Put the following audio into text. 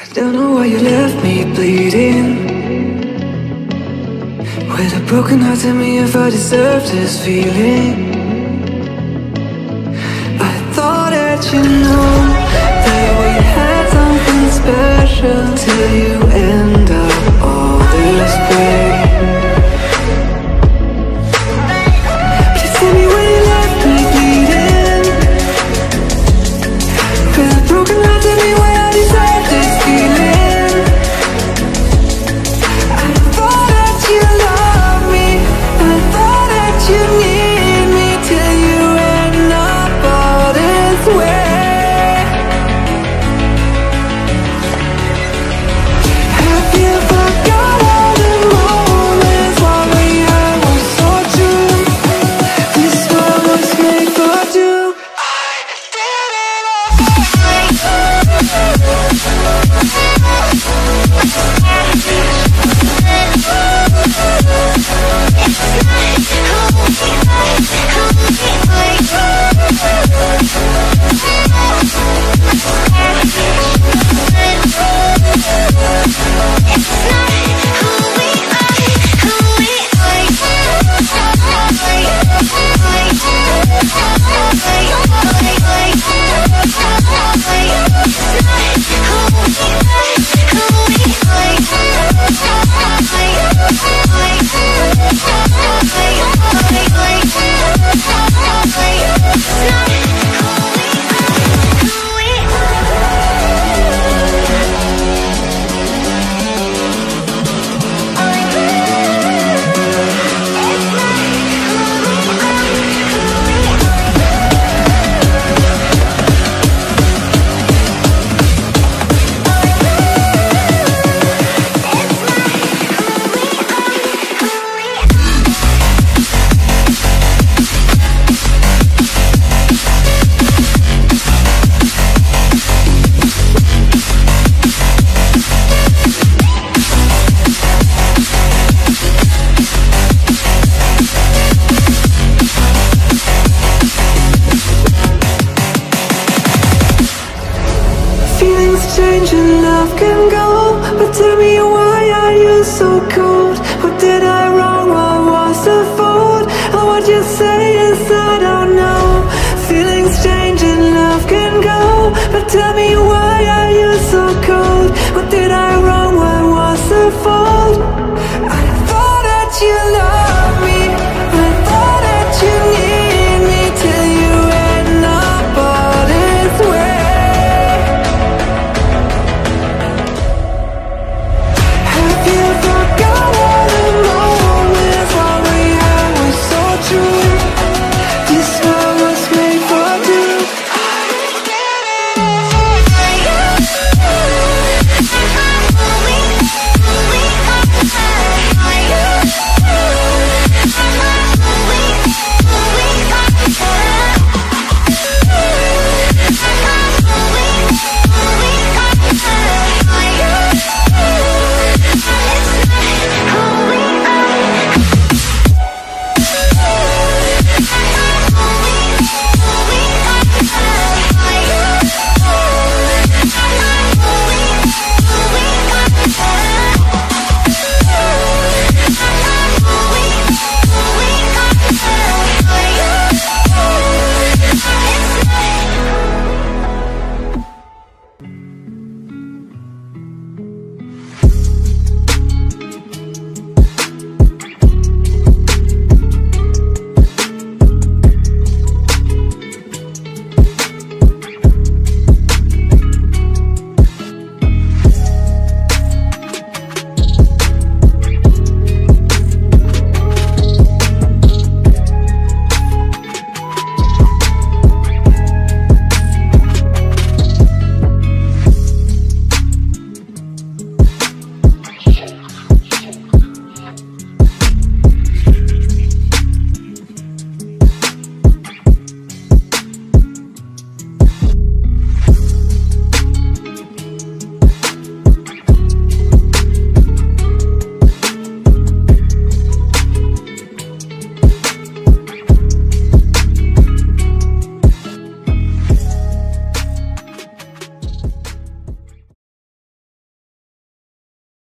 Don't know why you left me bleeding. With a broken heart, tell me if I deserve this feeling. I thought that you know that we had something special till you end up all this way. Please tell me when you left me bleeding. With a broken heart, tell me why I deserve this feeling. I thought that you loved me, I thought that you need me till you end up all this way. Have you forgot all the moments while we were so true? This world was made for two. I did it change and love can go, but tell me why are you so cold?